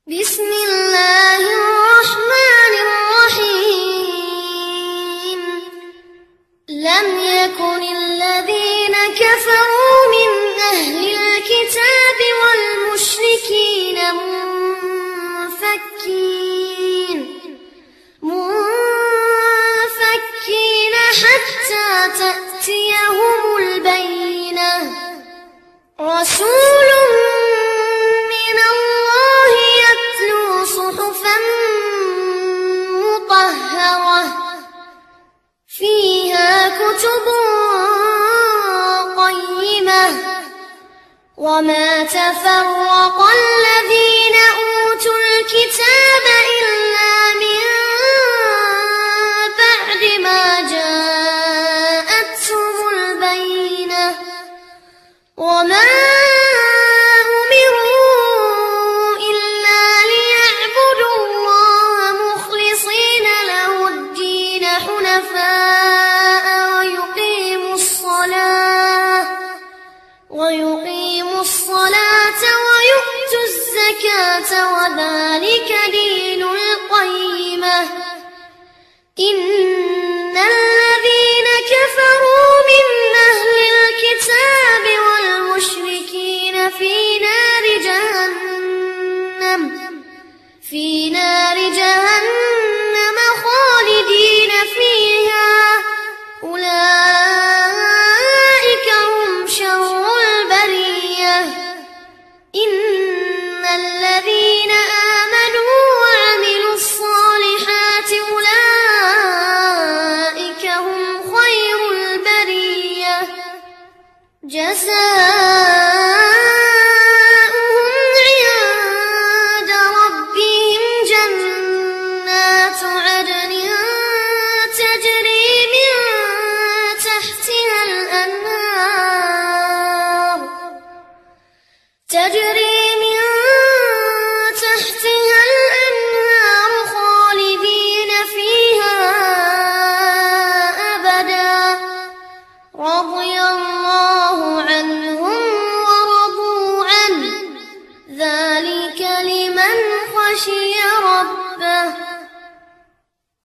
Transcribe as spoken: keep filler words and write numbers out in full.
بسم الله الرحمن الرحيم. لم يكن الذين كفروا من أهل الكتاب والمشركين منفكين منفكين حتى تأتيهم البينة. رسول من الله يتلو صحفا مطهرة فيها كتب قيمة. وما تفرق الذين أوتوا الكتاب إلا من بعد ما جاءتهم البينة. وما أمروا إلا ليعبدوا الله مخلصين له الدين حنفاء ويقيموا الصلاة ويقيموا الصلاة ويؤتوا الزكاة وذلك دين القيمة. إن الذين كفروا من أهل الكتاب والمشركين في نار جهنم في نار جهنم خالدين فيها. أولئك هم شر البرية. إن الذين آمنوا وعملوا الصالحات أولئك هم خير البرية. جزاء